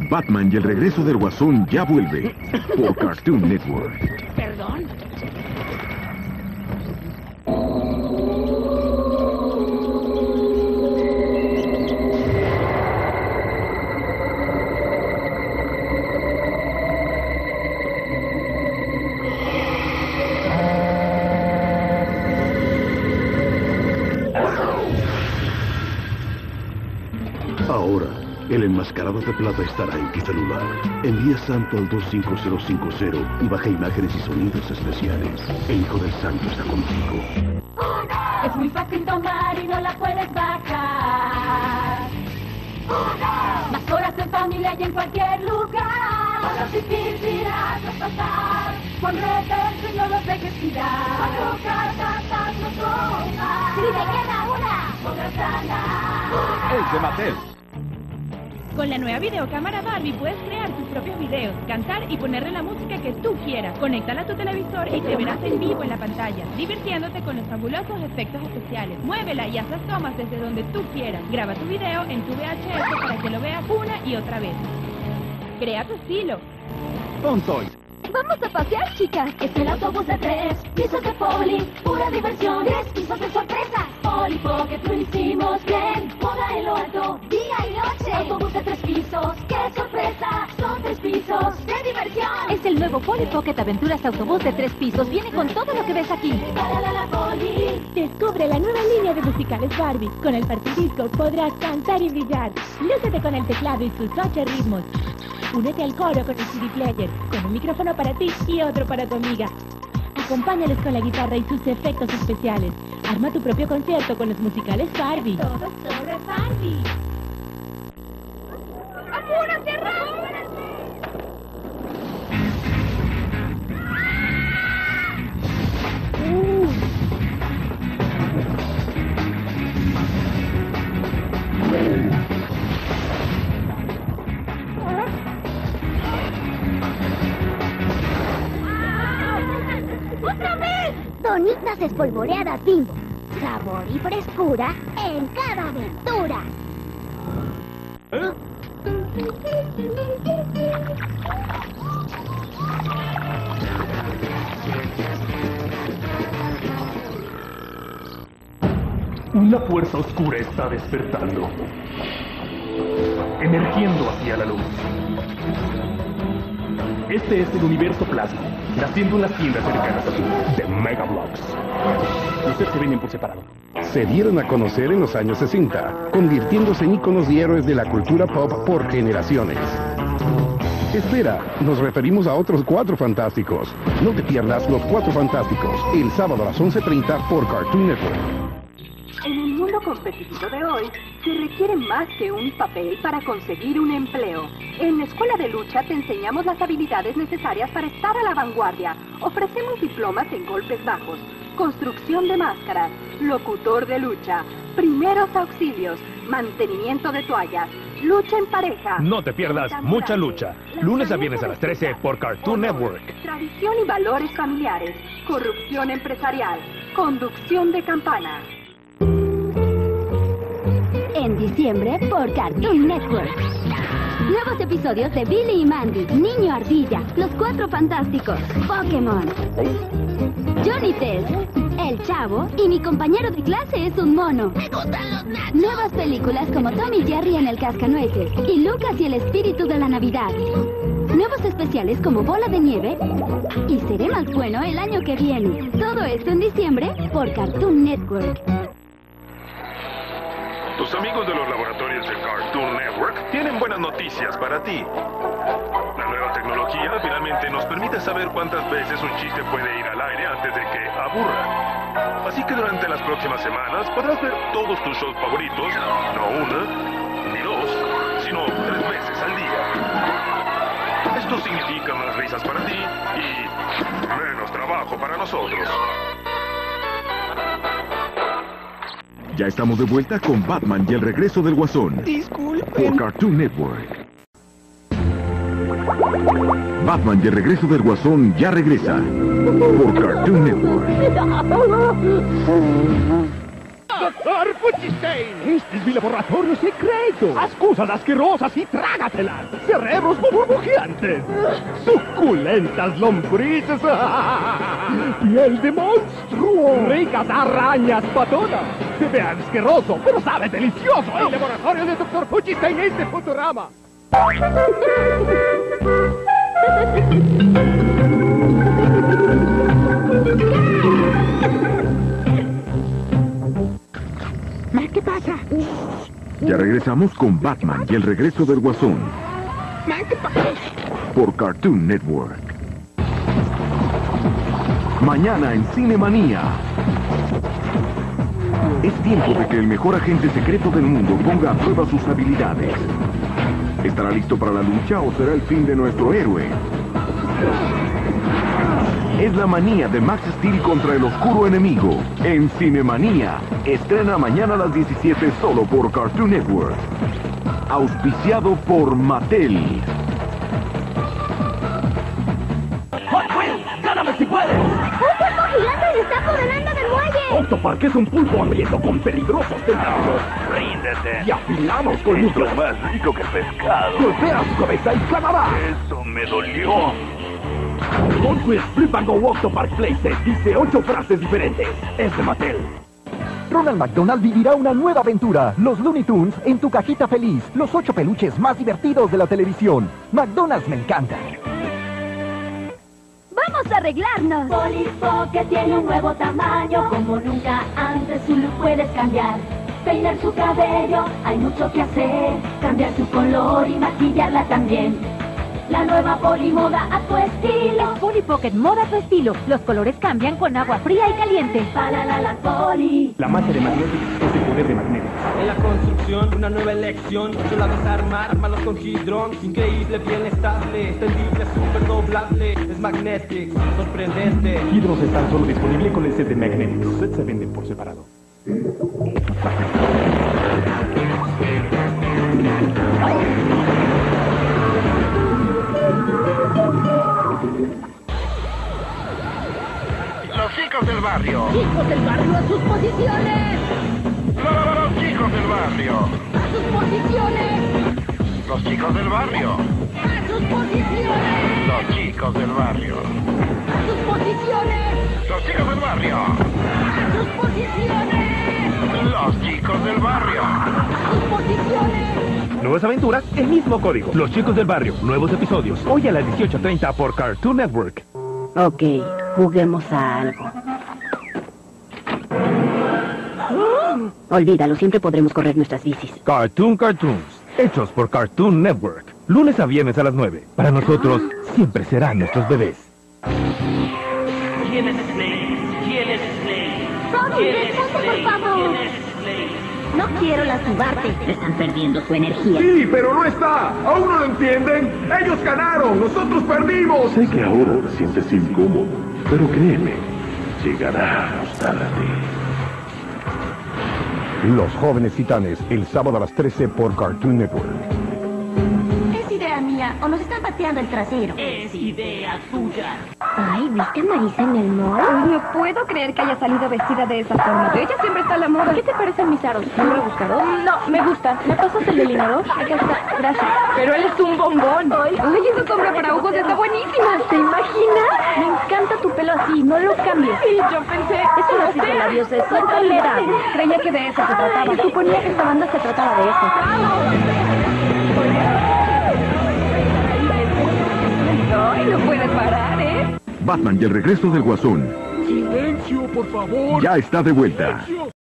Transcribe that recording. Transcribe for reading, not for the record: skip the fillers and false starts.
Batman y el regreso del Guasón ya vuelve por Cartoon Network. ¿Perdón? Ahora, el enmascarado de plata estará en tu celular. Envía Santo al 25050 y baja imágenes y sonidos especiales. El Hijo del Santo está contigo. Es muy fácil tomar y no la puedes bajar. Más horas en familia y en cualquier lugar. Con los difíciles a pasar. Con reverso y no los dejes tirar. Cuatro cartas no tomas. Si te queda una, podrás ganar. ¡Es de Mattel! Con la nueva videocámara Barbie puedes crear tus propios videos, cantar y ponerle la música que tú quieras. Conéctala a tu televisor y te verás en vivo en la pantalla, divirtiéndote con los fabulosos efectos especiales. Muévela y haz las tomas desde donde tú quieras. Graba tu video en tu VHS para que lo veas una y otra vez. Crea tu estilo. Con Toys. Vamos a pasear, chicas. Es el autobús de 3 pisos de Poli, pura diversión. 3 pisos de sorpresas. Poli Pocket lo hicimos bien. Moda en lo alto, día y noche. Autobús de 3 pisos, qué sorpresa. Son 3 pisos de diversión. Es el nuevo Poli Pocket Aventuras Autobús de 3 pisos. Viene con todo lo que ves aquí. La Poli. Descubre la nueva línea de musicales Barbie. Con el partidisco podrás cantar y brillar. Lúcete con el teclado y sus 8 ritmos. Únete al coro con el CD player, con un micrófono para ti y otro para tu amiga. Acompáñales con la guitarra y sus efectos especiales. Arma tu propio concierto con los musicales Barbie. Todo sobre Barbie. ¡Apúrate, Raúl! ¡Otra vez! Donitas espolvoreadas Bimbo. Sabor y frescura en cada aventura. Una fuerza oscura está despertando, emergiendo hacia la luz. Este es el universo plasma, naciendo en las tiendas cercanas a ti, de Mega Bloks. Ustedes se venden por separado. Se dieron a conocer en los años 60, convirtiéndose en íconos y héroes de la cultura pop por generaciones. Espera, nos referimos a otros 4 fantásticos. No te pierdas los 4 fantásticos, el sábado a las 11:30 por Cartoon Network. En el mundo competitivo de hoy, se requiere más que un papel para conseguir un empleo. En la Escuela de Lucha te enseñamos las habilidades necesarias para estar a la vanguardia. Ofrecemos diplomas en golpes bajos, construcción de máscaras, locutor de lucha, primeros auxilios, mantenimiento de toallas, lucha en pareja. No te pierdas Mucha Lucha, lunes a viernes a las 13 por Cartoon Network. Tradición y valores familiares, corrupción empresarial, conducción de campana. En diciembre por Cartoon Network. Nuevos episodios de Billy y Mandy, Niño Ardilla, Los 4 Fantásticos, Pokémon, Johnny Test, El Chavo y mi compañero de clase es un mono. ¡Me gustan los nachos! Nuevas películas como Tom y Jerry en el Cascanueces y Lucas y el Espíritu de la Navidad. Nuevos especiales como Bola de Nieve y Seré Más Bueno el año que viene. Todo esto en diciembre por Cartoon Network. Tus amigos de los laboratorios de Cartoon Network tienen buenas noticias para ti. La nueva tecnología finalmente nos permite saber cuántas veces un chiste puede ir al aire antes de que aburra. Así que durante las próximas semanas podrás ver todos tus shows favoritos, no una, ni 2, sino 3 veces al día. Esto significa más risas para ti y menos trabajo para nosotros. Ya estamos de vuelta con Batman y el regreso del Guasón. Disculpen. Por Cartoon Network. Batman y el regreso del Guasón ya regresa. Por Cartoon Network. Dr. Fujistein! Este es mi laboratorio secreto. Haz cosas asquerosas y trágatelas. Cerebros burbujeantes. Suculentas lombrices. Piel de monstruo. Ricas arañas patonas. Se ve asqueroso, pero sabe delicioso. El laboratorio de Dr. Fujistein es de Futurama. ¿Qué pasa? Ya regresamos con Batman y el regreso del Guasón. ¿Qué pasa? Por Cartoon Network. Mañana en Cinemanía. Es tiempo de que el mejor agente secreto del mundo ponga a prueba sus habilidades. ¿Estará listo para la lucha o será el fin de nuestro héroe? Es la manía de Max Steel contra el oscuro enemigo. En Cinemanía. Estrena mañana a las 17 solo por Cartoon Network. Auspiciado por Mattel. ¡Hot Wheels! ¡Gáname si puedes! ¡Un pulpo gigante se está apoderando del muelle! Octopark es un pulpo hambriento con peligrosos tentáculos. Ríndete. Y afilamos colmillos. Es más rico que el pescado. Golpea su cabeza y clamará. Eso me dolió. Hot Wheels Flip and Go Octopark Playset dice 8 frases diferentes. Es de Mattel. Ronald McDonald vivirá una nueva aventura. Los Looney Tunes en tu cajita feliz. Los 8 peluches más divertidos de la televisión. McDonald's me encanta. ¡Vamos a arreglarnos! Polly Pocket tiene un nuevo tamaño, como nunca antes su look puedes cambiar. Peinar su cabello, hay mucho que hacer, cambiar su color y maquillarla también. La nueva Polly moda a tu estilo. Polly Pocket moda a tu estilo. Los colores cambian con agua fría y caliente. Para la Polly. La magia de Magnetics es el poder de Magnetics. En la construcción, una nueva elección. Solo desarmar, armarlos con Hydrons. Increíble, bien estable, extendible, super doblable. Es Magnetics, sorprendente. Hydrons están solo disponible con el set de Magnetics. Los sets se venden por separado. Los chicos del barrio. ¡Chicos del barrio a sus posiciones! Los chicos del barrio. ¡A sus posiciones! Los chicos del barrio. ¡A sus posiciones! Los chicos del barrio. ¡A sus posiciones! Los chicos del barrio. ¡A sus posiciones! Los chicos del barrio. ¡A sus posiciones! Nuevas aventuras, el mismo código. Los chicos del barrio, nuevos episodios. Hoy a las 18:30 por Cartoon Network. Ok, juguemos a algo. Olvídalo, siempre podremos correr nuestras bicis. Cartoons, hechos por Cartoon Network. Lunes a viernes a las 9. Para nosotros, siempre serán nuestros bebés. ¿Quién es Snake? ¿Quién es Snake? Robin, responde, por favor. ¿Quién es Snake? No quiero lastimarte. Están perdiendo su energía. Sí, pero no está. ¿Aún no lo entienden? Ellos ganaron, nosotros perdimos. Sé que ahora te sientes incómodo, pero créeme, llegará a gustarte. Los Jóvenes Titanes, el sábado a las 13 por Cartoon Network. Es idea mía, o nos están pateando el trasero. Es idea tuya. Ay, ¿viste a Marisa en el mall? No puedo creer que haya salido vestida de esa forma. Ella siempre está a la moda. ¿Qué te parecen mis aros? ¿Muy rebuscados? No, me gustan. ¿Me pasas el delineador? Acá está, gracias. Pero él es un bombón. Ay, esa sombra para ojos está buenísima. ¿Te imaginas? Me encanta tu pelo así, no lo cambies. Y yo pensé... Eso no sirve, labios, es intolerable. Creía que de eso se trataba. Suponía que esta banda se trataba de eso. Ay, no puede parar, ¿eh? Batman y el regreso del Guasón. ¡Silencio, por favor! Ya está de vuelta.